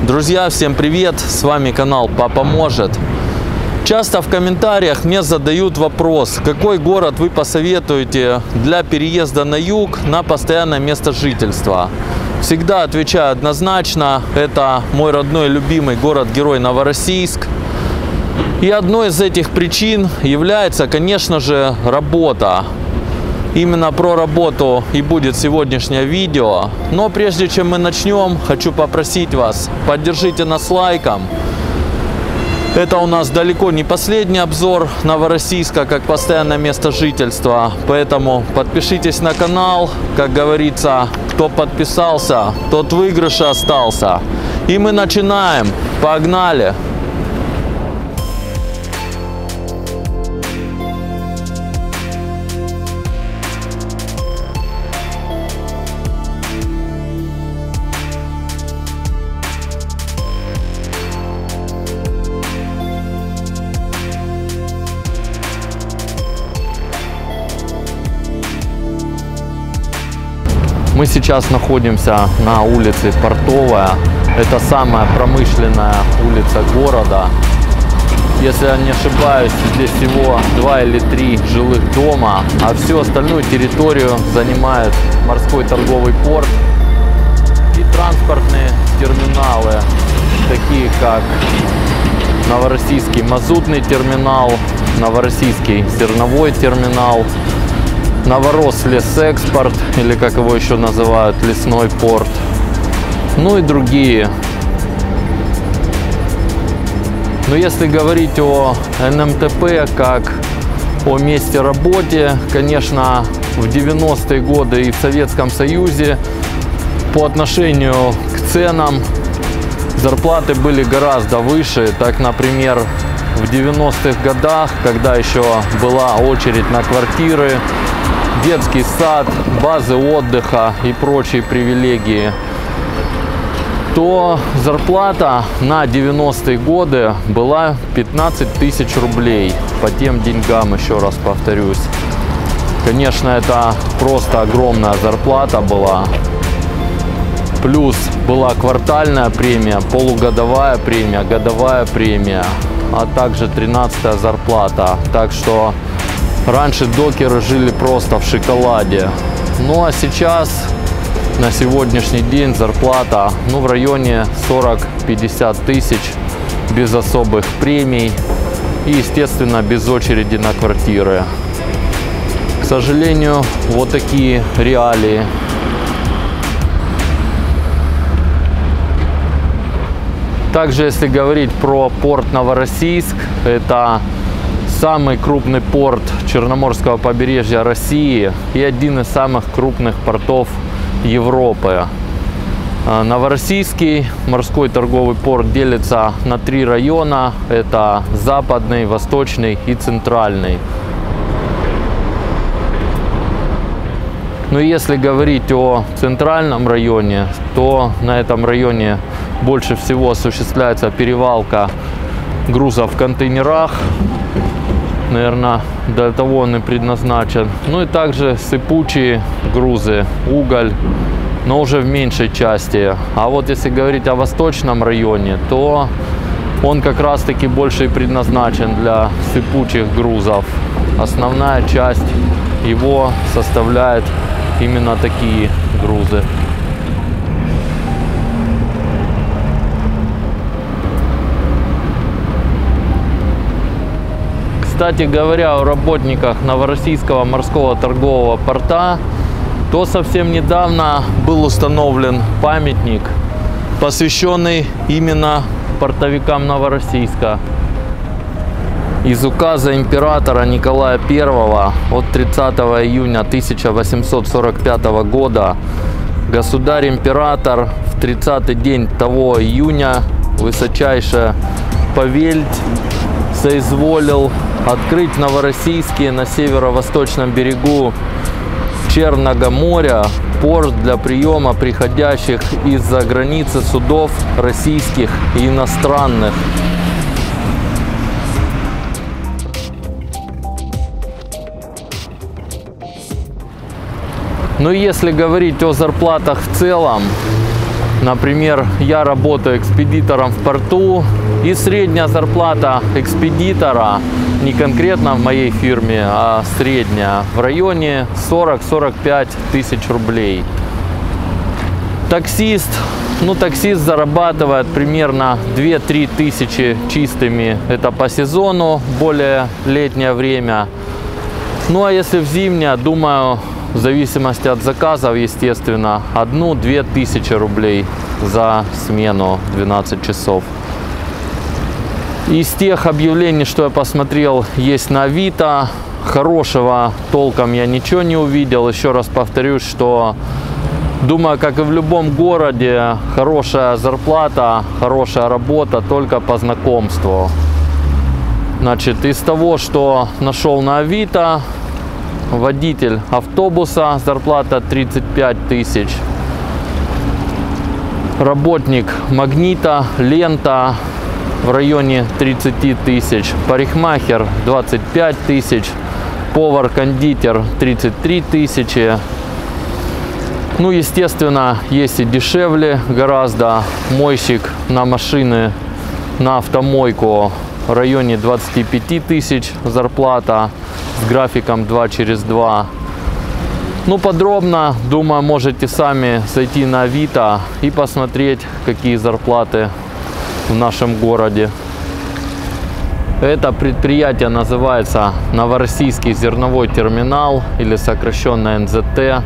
Друзья, всем привет! С вами канал Папа Может. Часто в комментариях мне задают вопрос, какой город вы посоветуете для переезда на юг на постоянное место жительства. Всегда отвечаю однозначно, это мой родной любимый город-герой Новороссийск. И одной из этих причин является, конечно же, работа. Именно про работу и будет сегодняшнее видео. Но прежде чем мы начнем, хочу попросить вас, поддержите нас лайком. Это у нас далеко не последний обзор Новороссийска как постоянное место жительства. Поэтому подпишитесь на канал. Как говорится, кто подписался, тот в выигрыше остался. И мы начинаем. Погнали! Мы сейчас находимся на улице Портовая. Это самая промышленная улица города. Если я не ошибаюсь, здесь всего 2 или 3 жилых дома, а всю остальную территорию занимает морской торговый порт и транспортные терминалы, такие как Новороссийский мазутный терминал, Новороссийский зерновой терминал, Новорослесэкспорт, или как его еще называют, лесной порт, ну и другие. Но если говорить о НМТП как о месте работы, конечно, в 90-е годы и в Советском Союзе по отношению к ценам зарплаты были гораздо выше. Так, например, в 90-х годах, когда еще была очередь на квартиры, детский сад, базы отдыха и прочие привилегии, то зарплата на 90-е годы была 15 тысяч рублей. По тем деньгам, еще раз повторюсь. Конечно, это просто огромная зарплата была. Плюс была квартальная премия, полугодовая премия, годовая премия, а также 13-я зарплата. Так что раньше докеры жили просто в шоколаде. Ну а сейчас, на сегодняшний день, зарплата в районе 40-50 тысяч, без особых премий и, естественно, без очереди на квартиры. К сожалению, вот такие реалии. Также, если говорить про порт Новороссийск, это самый крупный порт Черноморского побережья России и один из самых крупных портов Европы. Новороссийский морской торговый порт делится на 3 района. Это западный, восточный и центральный. Но если говорить о центральном районе, то на этом районе больше всего осуществляется перевалка грузов в контейнерах. Наверное, для того он и предназначен. Ну и также сыпучие грузы, уголь, но уже в меньшей части. А вот если говорить о восточном районе, то он как раз таки больше и предназначен для сыпучих грузов. Основная часть его составляет именно такие грузы. Кстати говоря, о работниках Новороссийского морского торгового порта, то совсем недавно был установлен памятник, посвященный именно портовикам Новороссийска. Из указа императора Николая I от 30 июня 1845 года государь-император в 30-й день того июня высочайше повелеть соизволил открыть в Новороссийске на северо-восточном берегу Черного моря порт для приема приходящих из-за границы судов российских и иностранных. Но если говорить о зарплатах в целом, Например, я работаю экспедитором в порту, и средняя зарплата экспедитора, не конкретно в моей фирме, а средняя, в районе 40-45 тысяч рублей. Таксист зарабатывает примерно 2-3 тысячи чистыми, это по сезону, более летнее время. Ну а если в зимнее, думаю, в зависимости от заказов, естественно, 1-2 тысячи рублей за смену 12 часов. Из тех объявлений, что я посмотрел, есть на Авито, хорошего толком я ничего не увидел. Еще раз повторюсь, что думаю, как и в любом городе, хорошая зарплата, хорошая работа только по знакомству. Значит, из того, что нашел на Авито, водитель автобуса, зарплата 35 тысяч. Работник магнита, лента в районе 30 тысяч. Парикмахер 25 тысяч. Повар-кондитер 33 тысячи. Ну, естественно, есть и дешевле гораздо. Мойщик на машины, на автомойку в районе 25 тысяч зарплата с графиком 2 через 2. Ну, подробно, думаю, можете сами зайти на Авито и посмотреть, какие зарплаты в нашем городе. Это предприятие называется Новороссийский зерновой терминал, или сокращенно НЗТ.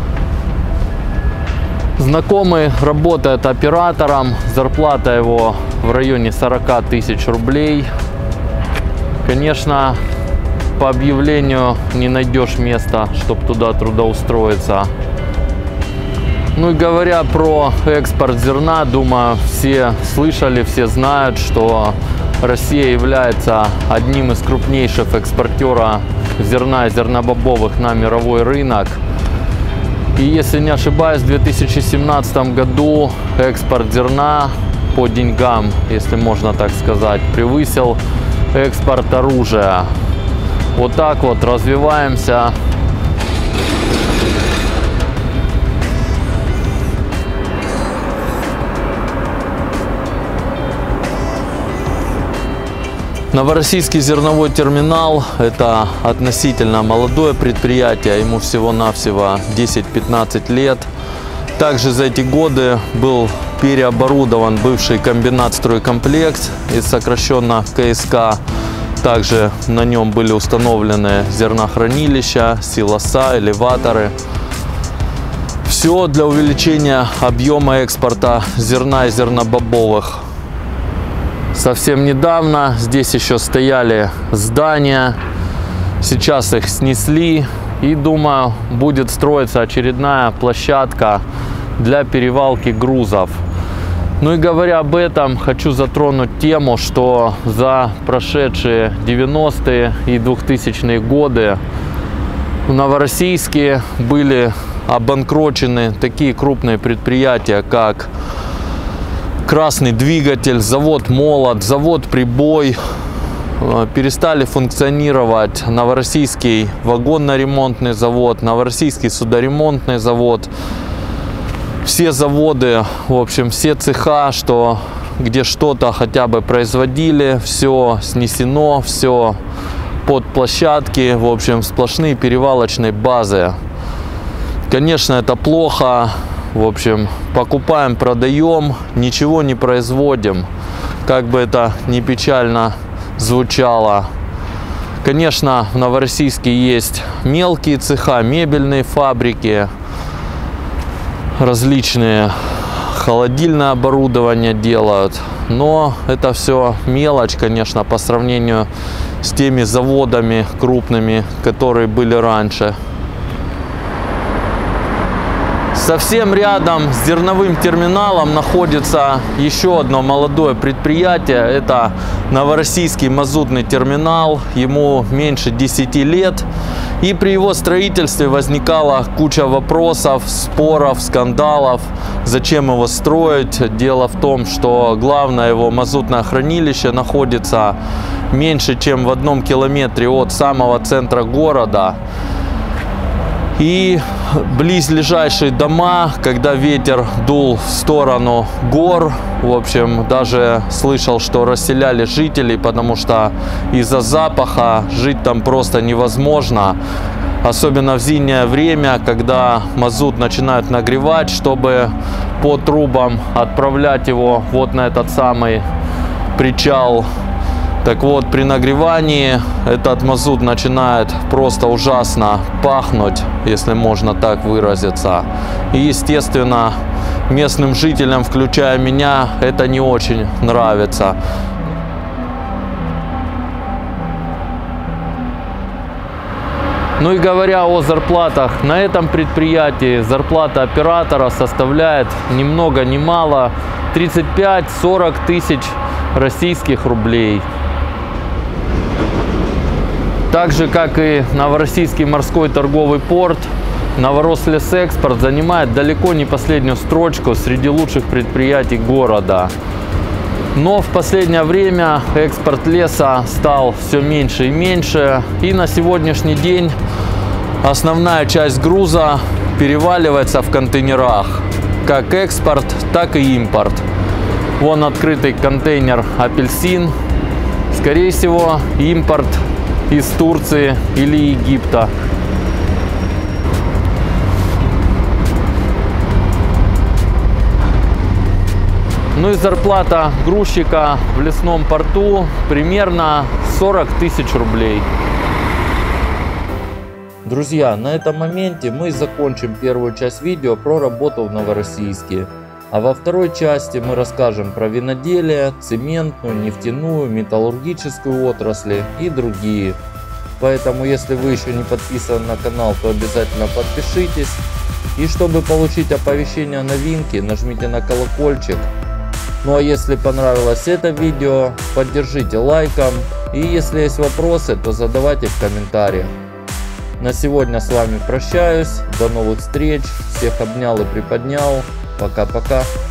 Знакомый работает оператором, зарплата его в районе 40 тысяч рублей. Конечно, по объявлению не найдешь места, чтобы туда трудоустроиться. Ну и говоря про экспорт зерна, думаю, все слышали, все знают, что Россия является одним из крупнейших экспортеров зерна и зернобобовых на мировой рынок. И если не ошибаюсь, в 2017 году экспорт зерна по деньгам, если можно так сказать, превысил экспорт оружия. Вот так вот развиваемся. Новороссийский зерновой терминал – это относительно молодое предприятие, ему всего-навсего 10-15 лет. Также за эти годы был переоборудован бывший комбинат «Стройкомплекс», и сокращенно КСК. Также на нем были установлены зернохранилища, силоса, элеваторы. Все для увеличения объема экспорта зерна и зернобобовых. Совсем недавно здесь еще стояли здания, сейчас их снесли, и, думаю, будет строиться очередная площадка для перевалки грузов. Ну и говоря об этом, хочу затронуть тему, что за прошедшие 90-е и 2000-е годы в Новороссийске были обанкрочены такие крупные предприятия, как «Красный двигатель», завод «Молот», завод «Прибой». Перестали функционировать Новороссийский вагонно-ремонтный завод, Новороссийский судоремонтный завод. Все заводы, в общем, все цеха, где что-то хотя бы производили, все снесено, все под площадки, в общем, сплошные перевалочные базы. Конечно, это плохо. В общем, покупаем, продаем, ничего не производим, как бы это ни печально звучало. Конечно, в Новороссийске есть мелкие цеха, мебельные фабрики, различные холодильное оборудование делают, но это все мелочь, конечно, по сравнению с теми заводами крупными, которые были раньше. Совсем рядом с зерновым терминалом находится еще одно молодое предприятие. Это Новороссийский мазутный терминал. Ему меньше 10 лет. И при его строительстве возникала куча вопросов, споров, скандалов. Зачем его строить? Дело в том, что главное его мазутное хранилище находится меньше, чем в 1 километре от самого центра города. И близлежащие дома, когда ветер дул в сторону гор, в общем, даже слышал, что расселяли жителей, потому что из-за запаха жить там просто невозможно. Особенно в зимнее время, когда мазут начинают нагревать, чтобы по трубам отправлять его вот на этот самый причал. Так вот, при нагревании этот мазут начинает просто ужасно пахнуть, если можно так выразиться. И, естественно, местным жителям, включая меня, это не очень нравится. Ну и говоря о зарплатах, на этом предприятии зарплата оператора составляет ни много ни мало 35-40 тысяч российских рублей. Так же, как и Новороссийский морской торговый порт, Новорослесэкспорт занимает далеко не последнюю строчку среди лучших предприятий города. Но в последнее время экспорт леса стал все меньше и меньше. И на сегодняшний день основная часть груза переваливается в контейнерах. Как экспорт, так и импорт. Вон открытый контейнер апельсин. Скорее всего, импорт из Турции или Египта. Ну и зарплата грузчика в лесном порту примерно 40 тысяч рублей. Друзья, на этом моменте мы закончим первую часть видео про работу в Новороссийске. А во второй части мы расскажем про виноделие, цементную, нефтяную, металлургическую отрасли и другие. Поэтому, если вы еще не подписаны на канал, то обязательно подпишитесь. И чтобы получить оповещение о новинке, нажмите на колокольчик. Ну а если понравилось это видео, поддержите лайком. И если есть вопросы, то задавайте в комментариях. На сегодня с вами прощаюсь. До новых встреч. Всех обнял и приподнял. Пока-пока.